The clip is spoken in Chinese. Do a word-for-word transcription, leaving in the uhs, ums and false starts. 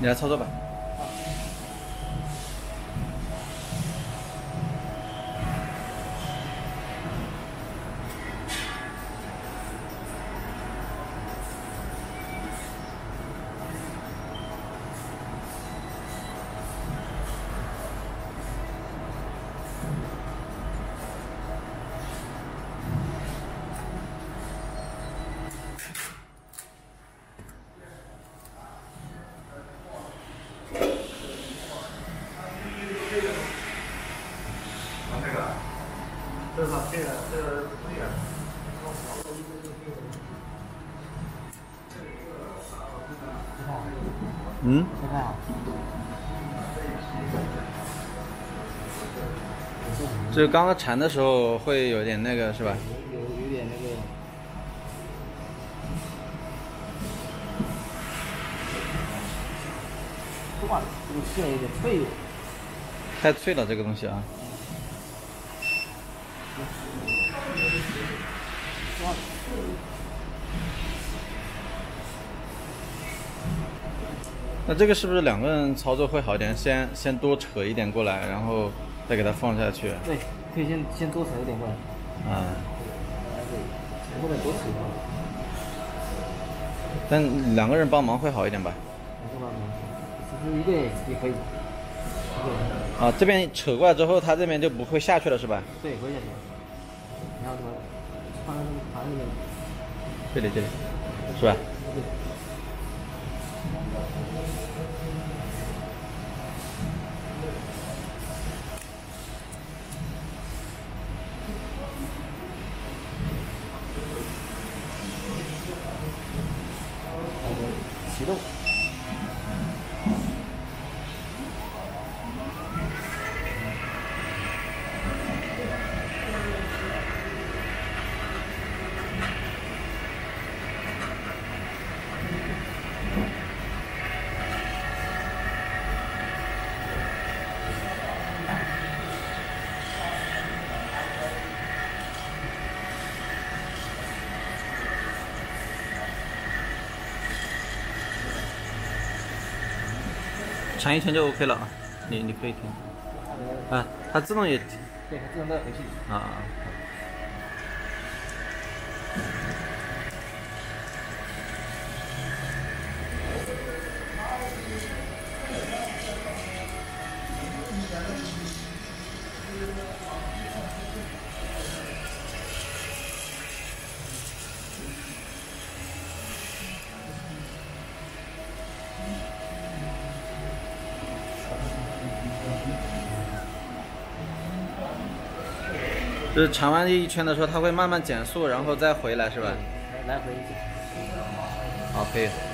你来操作吧。 这是这个这个对呀。 嗯。 不太好。 就是刚刚缠的时候会有点那个是吧？ 有有点那个。断了，这个线有点脆了。 太脆了这个东西啊。那这个是不是两个人操作会好一点？先先多扯一点过来，然后再给它放下去。 对，可以先先多扯一点过来。 啊。 从后面多扯一点。 但两个人帮忙会好一点吧？ 两个帮忙，其实一个人也可以。 啊，这边扯过来之后，它这边就不会下去了，是吧？ 对，不会下去。然后什么，放在那个盘里面。 这里这里，是吧？ 对。启动。 缠一圈就 OK 了啊，你你可以停。啊，它自动也。 对，它自动带回去。 啊。就是缠完一圈的时候，它会慢慢减速，然后再回来，是吧？ 来回。 好，可以。